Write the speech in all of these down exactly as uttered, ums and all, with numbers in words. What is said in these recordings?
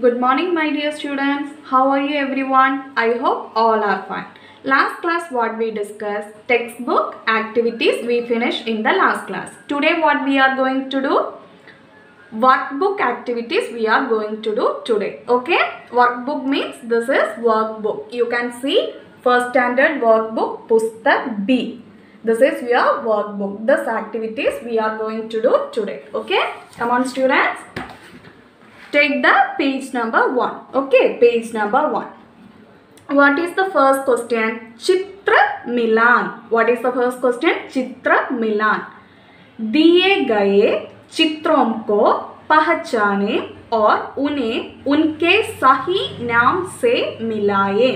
Good morning, my dear students. How are you, everyone? I hope all are fine. Last class what we discussed, textbook activities we finished in the last class. Today what we are going to do, workbook activities we are going to do today. Okay, workbook means this is workbook. You can see first standard workbook Pustak B. This is your workbook. This activities we are going to do today. Okay, come on students. Take the page number one. Okay, page number one. What is the first question? Chitra Milan. What is the first question? Chitra Milan. दिए गए चित्रों को पहचाने और उन्हें उनके सही नाम से मिलाए.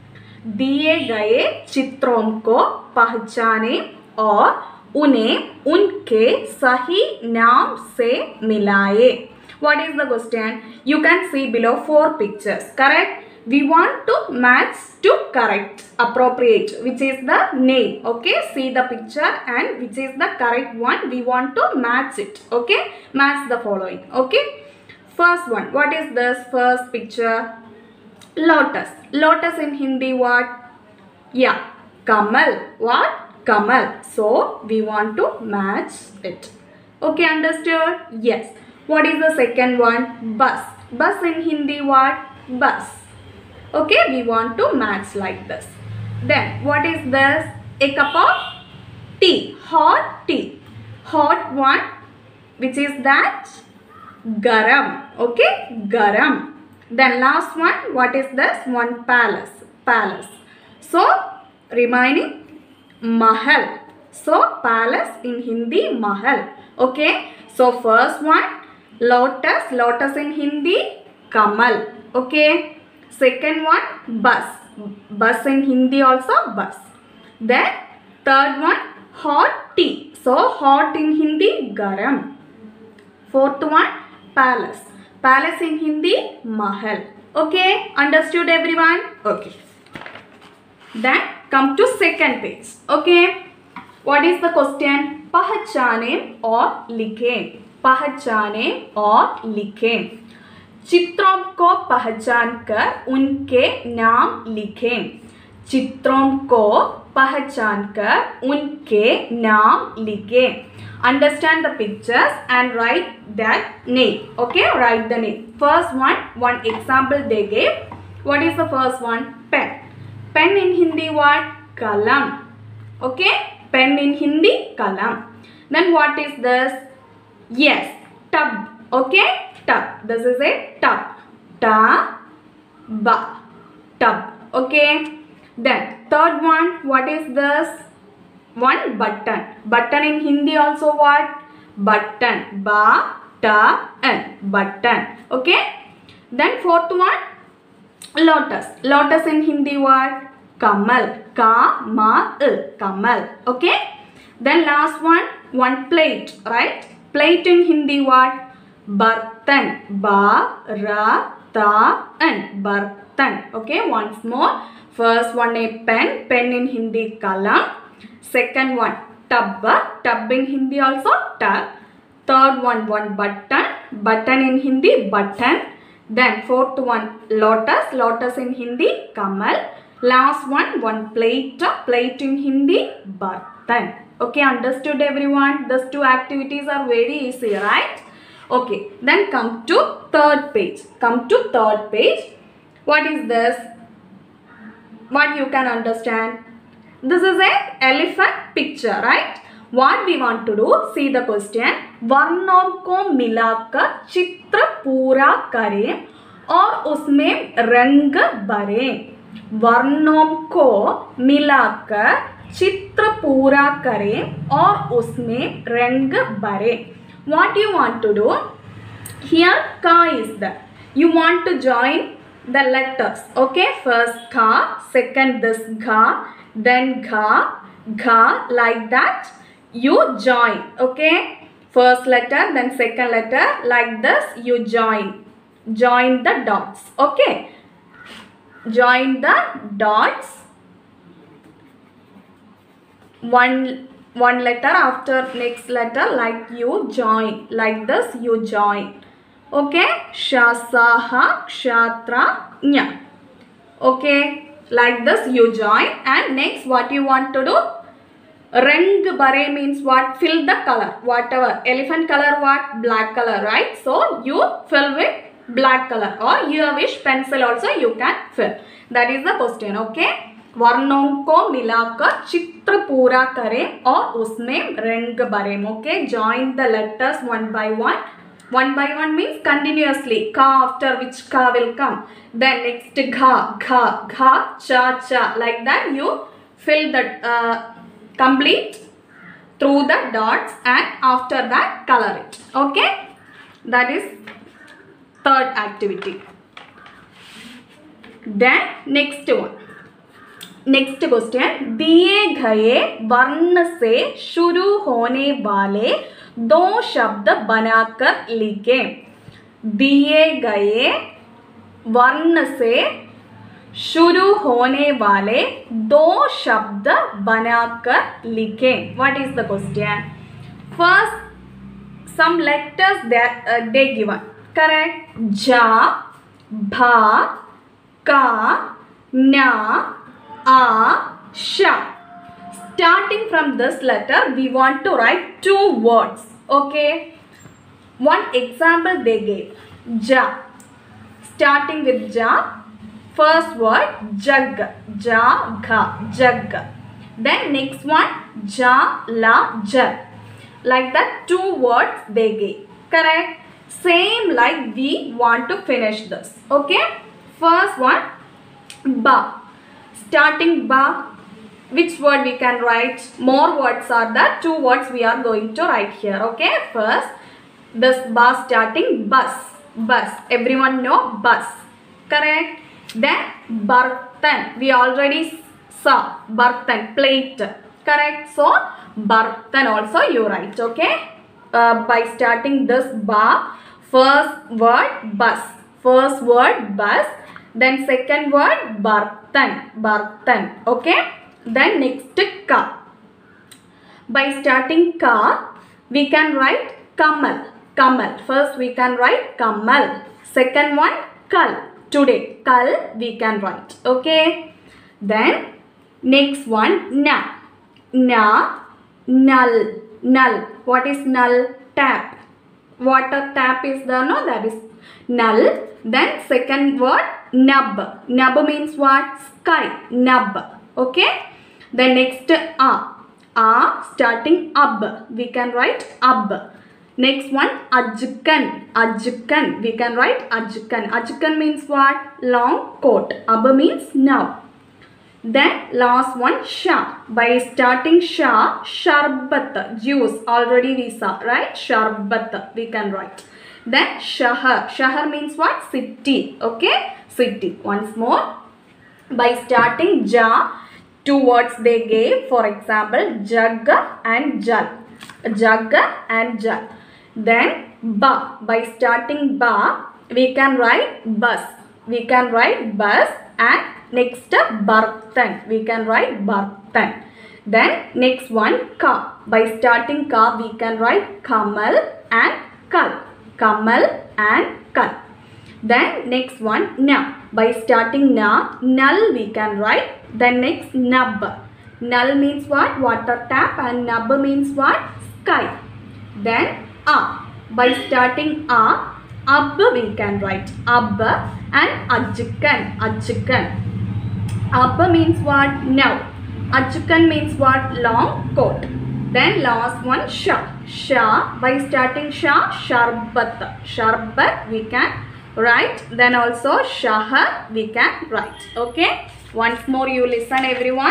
दिए गए चित्रों को पहचाने और उन्हें उनके सही नाम से मिलाए. What is the question? You can see below four pictures. Correct? We want to match to correct, appropriate, which is the name. Okay? See the picture and which is the correct one. We want to match it. Okay? Match the following. Okay? First one. What is this first picture? Lotus. Lotus in Hindi what? Yeah. Kamal. What? Kamal. So, we want to match it. Okay, understood? Yes. What is the second one? Bus. Bus in Hindi what? Bus. Okay, we want to match like this. Then, what is this? A cup of tea. Hot tea. Hot one. Which is that? Garam. Okay, garam. Then last one. What is this? One palace. Palace. So, remaining mahal. So, palace in Hindi mahal. Okay. So, first one. Lotus, lotus in Hindi, Kamal. Okay. Second one, bus. Bus in Hindi also, bus. Then, third one, hot tea. So, hot in Hindi, garam. Fourth one, palace. Palace in Hindi, mahal. Okay. Understood everyone? Okay. Then, come to second page. Okay. What is the question? Pahchane or likhe. पहचाने और लिखें. चित्रों को पहचान कर उनके नाम लिखें. चित्रों को पहचान कर उनके नाम लिखें. Understand the pictures and write that name. Okay, write the name. First one, one example they gave. What is the first one? Pen. Pen in Hindi what? Kalam. Okay, pen in Hindi, kalam. Then what is this? Yes, tub. Okay, tub. This is a tub. Ta, ba, tub. Okay. Then third one, what is this? One button. Button in Hindi also what? Button. Ba, ta, n. Button. Okay. Then fourth one, lotus. Lotus in Hindi what? Kamal. Ka, ma, il. Kamal. Okay. Then last one, one plate. Right? Plate in Hindi what? Bartan. Ba, ra, ta, n. Bartan. Okay, once more. First one a pen. Pen in Hindi kalam. Second one tub. Tub in Hindi also tub. Third one one button. Button in Hindi button. Then fourth one lotus. Lotus in Hindi kamal. Last one one plate. Plate in Hindi bartan. Okay, understood everyone? These two activities are very easy, right? Okay, then come to third page. Come to third page. What is this? What you can understand? This is a elephant picture, right? What we want to do? See the question. वर्णों को मिलाकर चित्र पूरा करें और उसमें रंग भरें. वर्णों को मिलाकर चित्र पूरा करें और उसमें रंग भरें. What you want to do? Here ka is there. You want to join the letters. Okay, first ka, second this gha, then gha, gha, like that. You join. Okay, first letter, then second letter, like this. You join. Join the dots. Okay, join the dots. One one letter after next letter, like you join, like this you join. Okay, Shasaha, Kshatra, Nya. Okay, like this you join. And next what you want to do? Rang bare means what? Fill the color. Whatever. Elephant color what? Black color, right? So you fill with black color, or your wish pencil also you can fill. That is the question. Okay. वर्णों को मिलाकर चित्र पूरा करें और उसमें रंग भरें. Okay. Join the letters one by one. One by one means continuously. Ka after which ka will come. Then next gha, gha, gha, cha, cha. Like that you fill the uh, complete through the dots, and after that color it. Okay. That is third activity. Then next one. Next question. दिए गए वर्ण से शुरू होने वाले दो शब्द बनाकर लिखें. दिए गए वर्ण से शुरू होने वाले दो शब्द बनाकर लिखें. What is the question? First, some letters that uh, they given. Correct? Ja, bha, ka, na, a, sha. Starting from this letter, we want to write two words. Okay. One example they gave. Ja. Starting with ja. First word jag. Ja, gha. Jag. Then next one ja, la, jar. Like that two words they gave. Correct. Same like we want to finish this. Okay. First one ba. Starting ba. Which word we can write? More words are there. Two words we are going to write here. Okay. First, this ba starting bus. Bus. Everyone know bus. Correct. Then bartan. We already saw bartan. Plate. Correct. So bartan also you write. Okay. Uh, by starting this ba. First word bus. First word bus. Then second word bartan. Bartan. Okay. Then next ka. By starting ka, we can write kamal. Kamal. First we can write kamal. Second one kal. Today. Kal we can write. Okay. Then next one na. Na. Null. Null. What is null? Tap. Water tap is there, no? That is null. Then second word nub. Nub means what? Sky. Nub. Okay. Then next a. A starting ab. We can write ab. Next one ajkan. Ajkan. We can write ajkan. Ajkan means what? Long coat. Ab means now. Then last one sha. By starting sha, sharbat. Juice. Already we saw, right? Sharbat. We can write. Then shahar. Shahar means what? City. Okay. City. Once more. By starting ja, two words they gave. For example, jag and jal. Jag and jal. Then ba. By starting ba, we can write bus. We can write bus. And next bartan. We can write bartan. Then next one ka. By starting ka, we can write kamal and kal. Kamal and kal. Then next one na. By starting na, null we can write. Then next nub. Null means what? Water tap, and nub means what? Sky. Then a. By starting a, ab we can write. Ab and ajkan. Ajkan. Ab means what? Now. Ajkan means what? Long coat. Then last one sha. Sha. By starting sha, sharbat. Sharbat we can write. Then also shahar we can write. Okay. Once more you listen everyone.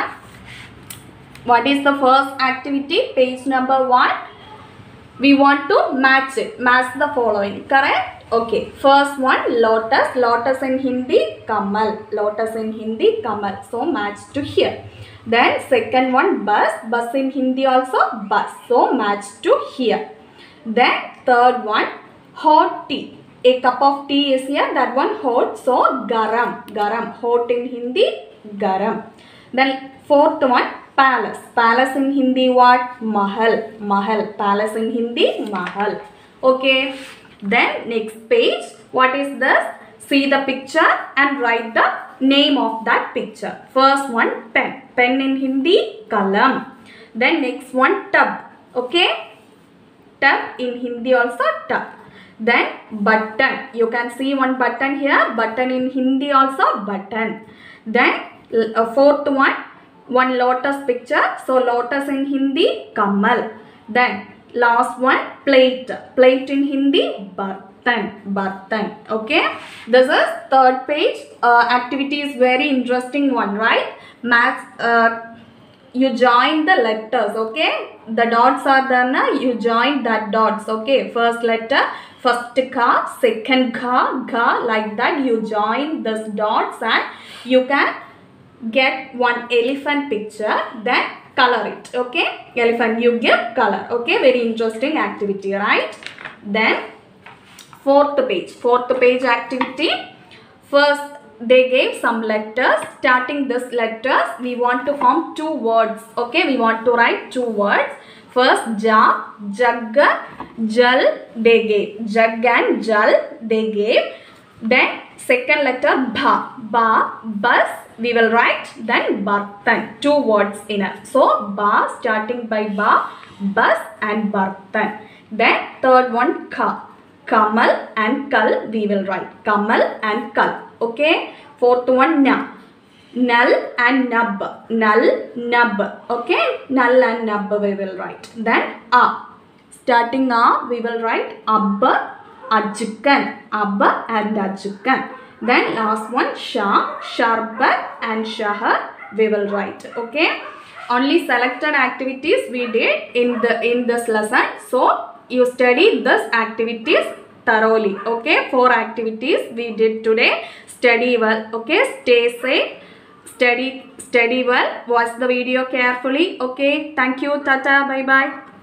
What is the first activity? Page number one. We want to match it. Match the following. Correct? Okay. First one lotus. Lotus in Hindi kamal. Lotus in Hindi kamal. So match to here. Then second one bus. Bus in Hindi also bus. So match to here. Then third one hot tea. A cup of tea is here. That one hot. So garam. Garam. Hot in Hindi garam. Then fourth one palace. Palace in Hindi what? Mahal. Mahal. Palace in Hindi mahal. Okay. Then next page, what is this? See the picture and write the name of that picture. First one, pen. Pen in Hindi, kalam. Then next one, tub. Okay. Tub in Hindi also, tub. Then button. You can see one button here. Button in Hindi also, button. Then uh, fourth one, one lotus picture. So lotus in Hindi, kamal. Then last one, plate. Plate in Hindi, bartan. Bartan. Okay. This is third page. Uh, activity is very interesting one, right? Maths. Uh, you join the letters. Okay. The dots are there na. You join that dots. Okay. First letter. First ka, second ka, ga, like that you join this dots and you can get one elephant picture, then color it. Okay, elephant you give color. Okay, very interesting activity, right? Then fourth page, fourth page activity. First they gave some letters. Starting this letters, we want to form two words. Okay, we want to write two words. First, ja, jug, jal, they gave. Jug and jal, they gave. Then, second letter, bha, ba, bus, we will write. Then, bartan, two words enough. So, ba, starting by ba, bus and bartan. Then, third one, ka, kamal and kal, we will write. Kamal and kal. Okay. Fourth one, na. Null and nub. Null, nub. Okay. Null and nub we will write. Then a. Starting a we will write abba, ajukan. Abba and ajukan. Then last one sha, sharbat and shahar we will write. Okay. Only selected activities we did in the in this lesson. So you study this activities thoroughly. Okay. Four activities we did today. Study well. Okay. Stay safe. Study, study well. Watch the video carefully. Okay. Thank you. Tata. Bye bye.